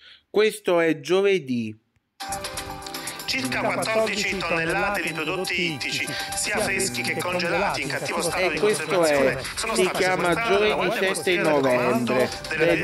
Questo è giovedì. Circa 14 tonnellate di prodotti ittici, sia freschi che congelati in cattivo stato di conservazione, sono si state chiama sequestrate giovedì 7 novembre del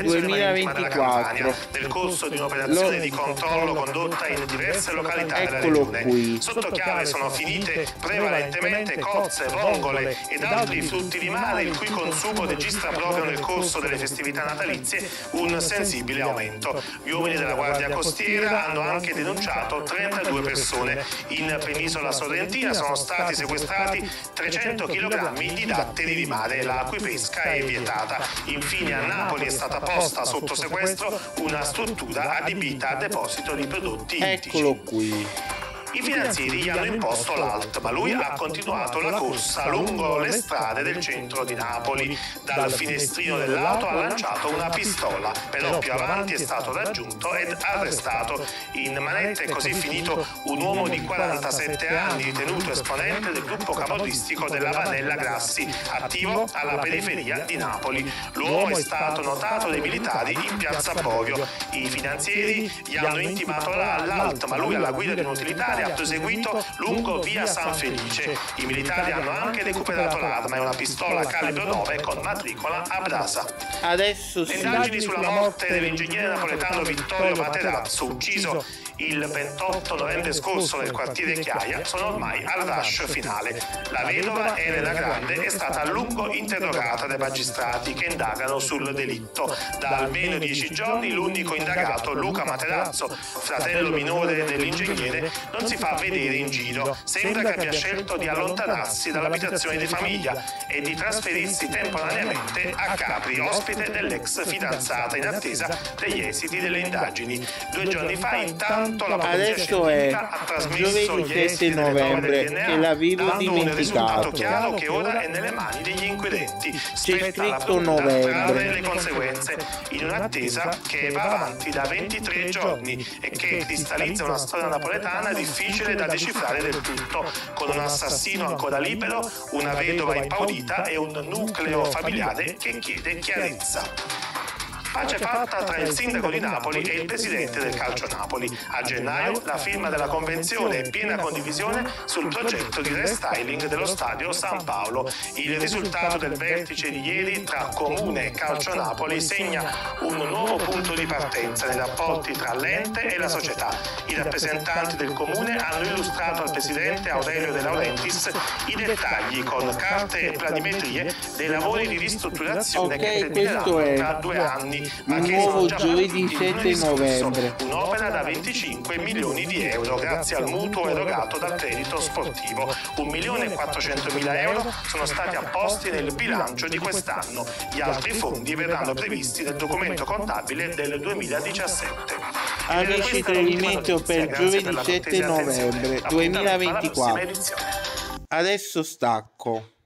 2024. nel corso di un'operazione di controllo condotta in diverse località della Eccolo regione. qui. Sotto chiave sono finite prevalentemente cozze, vongole ed altri frutti di mare, il cui consumo registra proprio nel corso delle festività natalizie un sensibile aumento. Gli uomini della Guardia Costiera hanno anche denunciato 32 persone. In penisola sorrentina sono stati sequestrati 300 kg di datteri di mare, la cui pesca è vietata. Infine a Napoli è stata posta sotto sequestro una struttura adibita a deposito di prodotti ittici. Eccolo qui. I finanzieri gli hanno imposto l'alt, ma lui ha continuato la corsa lungo le strade del centro di Napoli. Dal finestrino dell'auto ha lanciato una pistola, però più avanti è stato raggiunto ed arrestato. In manette è così finito un uomo di 47 anni, ritenuto esponente del gruppo camorristico della Vanella Grassi, attivo alla periferia di Napoli. L'uomo è stato notato dai militari in piazza Borio. I finanzieri gli hanno intimato l'alt, ma lui alla guida di un utilitario ha proseguito lungo via San Felice. I militari hanno anche recuperato l'arma e una pistola calibro 9 con matricola a brasa. Adesso Le indagini sulla morte dell'ingegnere napoletano Vittorio Materazzo, ucciso il 28 novembre scorso nel quartiere Chiaia, sono ormai al rush finale. La vedova Elena Grande è stata a lungo interrogata dai magistrati che indagano sul delitto. Da almeno 10 giorni l'unico indagato, Luca Materazzo, fratello minore dell'ingegnere, non si fa vedere in giro. Sembra che abbia scelto di allontanarsi dall'abitazione di famiglia e di trasferirsi temporaneamente a Capri, ospite dell'ex fidanzata, in attesa degli esiti delle indagini. 2 giorni fa, intanto, la polizia scientifica ha trasmesso gli esiti delle prove del DNA, che l'avevo dando un risultato dimenticato. chiaro che ora è nelle mani degli inquirenti. Spetta alla scritto procura novembre. trarre le conseguenze, in un'attesa che va avanti da 23 giorni e che cristallizza una storia napoletana difficile da decifrare del tutto, con un assassino ancora libero, una vedova impaurita e un nucleo familiare che chiede chiarezza. Pace fatta tra il sindaco di Napoli e il presidente del Calcio Napoli. A gennaio la firma della convenzione e piena condivisione sul progetto di restyling dello stadio San Paolo. Il risultato del vertice di ieri tra Comune e Calcio Napoli segna un nuovo punto di partenza nei rapporti tra l'ente e la società. I rappresentanti del Comune hanno illustrato al presidente Aurelio De Laurentiis i dettagli con carte e planimetrie dei lavori di ristrutturazione che termineranno tra 2 anni, ma che nuovo sono già giovedì partiti il 7 lunedì scorso. novembre. Un'opera da 25 milioni di euro grazie al mutuo erogato dal credito sportivo. 1.400.000 euro sono stati apposti nel bilancio di quest'anno. Gli altri fondi verranno previsti nel documento contabile del 2017. Amici, tradimento per giovedì 7 novembre 2024. Adesso stacco.